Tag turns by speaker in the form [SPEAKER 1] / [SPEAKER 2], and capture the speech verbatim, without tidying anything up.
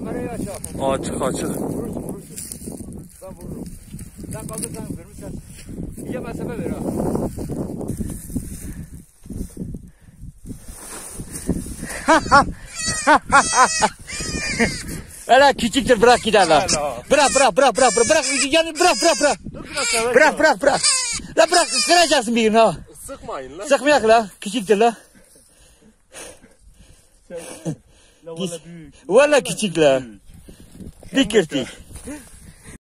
[SPEAKER 1] kamerayı aç abi.
[SPEAKER 2] Açık açık.
[SPEAKER 1] Vurursun vurursun. Ben vururum. Sen kaldır sen yukarı sen. İyice mesafe ver ha.
[SPEAKER 2] Öyle küçüktür bırak giderler. Bırak bırak bırak bırak bırak bırak yani bırak bırak bırak. Bırak bırak bırak. La bırak kıracaksın birini ha.
[SPEAKER 1] Sıkmayın lan.
[SPEAKER 2] Sıkmayak la küçüktür la.
[SPEAKER 1] La valla büyük.
[SPEAKER 2] Valla küçük la. Dikirti.